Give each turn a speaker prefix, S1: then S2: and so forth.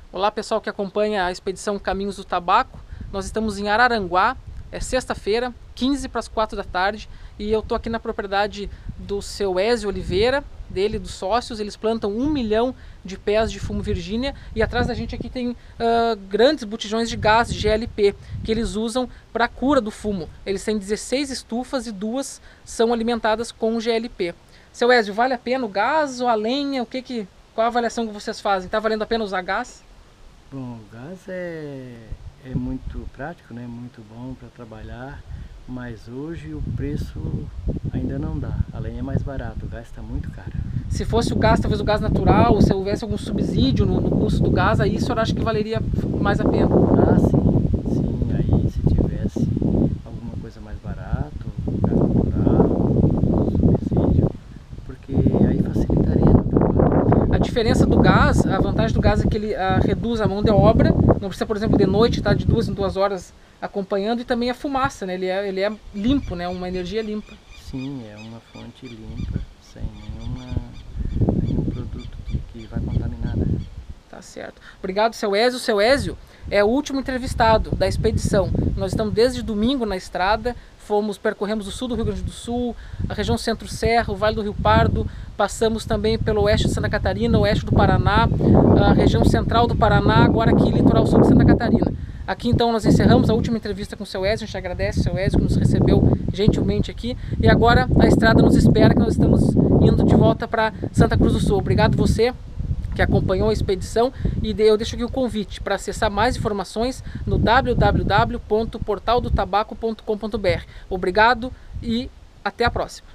S1: Olá pessoal que acompanha a expedição Caminhos do Tabaco. Nós estamos em Araranguá, é sexta-feira, 15 para as 4 da tarde, e eu estou aqui na propriedade do seu Ézio Oliveira, dele e dos sócios. Eles plantam 1 milhão de pés de fumo Virgínia, e atrás da gente aqui tem grandes botijões de gás de GLP que eles usam para a cura do fumo. Eles têm 16 estufas e 2 são alimentadas com GLP. Seu Ézio, vale a pena o gás ou a lenha? Qual a avaliação que vocês fazem? Está valendo a pena usar gás?
S2: Bom, o gás é muito prático, né? Muito bom para trabalhar, mas hoje o preço ainda não dá. A lenha é mais barata, o gás está muito caro.
S1: Se fosse o gás, talvez o gás natural, se houvesse algum subsídio no custo do gás, aí o senhor acha que valeria mais a pena?
S2: Ah, sim, aí se tivesse alguma coisa mais barata, gás natural, subsídio, porque aí facilitaria no trabalho.
S1: A diferença do gás, a vantagem do gás é que ele reduz a mão de obra, não precisa, por exemplo, de noite estar de 2 em 2 horas acompanhando, e também a fumaça, né? Ele é limpo, né? Uma energia limpa.
S2: Sim, é uma fonte limpa, sem nenhum produto que vai contaminar, né?
S1: Tá certo. Obrigado, seu Ézio. Seu Ézio é o último entrevistado da expedição. Nós estamos desde domingo na estrada, percorremos o sul do Rio Grande do Sul, a região Centro-Serra, o Vale do Rio Pardo, passamos também pelo oeste de Santa Catarina, o oeste do Paraná, a região central do Paraná, agora aqui litoral sul de Santa Catarina. Aqui então nós encerramos a última entrevista com o seu Ézio. A gente agradece o seu Ézio que nos recebeu gentilmente aqui, e agora a estrada nos espera, que nós estamos indo de volta para Santa Cruz do Sul. Obrigado você que acompanhou a expedição, e eu deixo aqui o convite para acessar mais informações no www.portaldotabaco.com.br. Obrigado e até a próxima.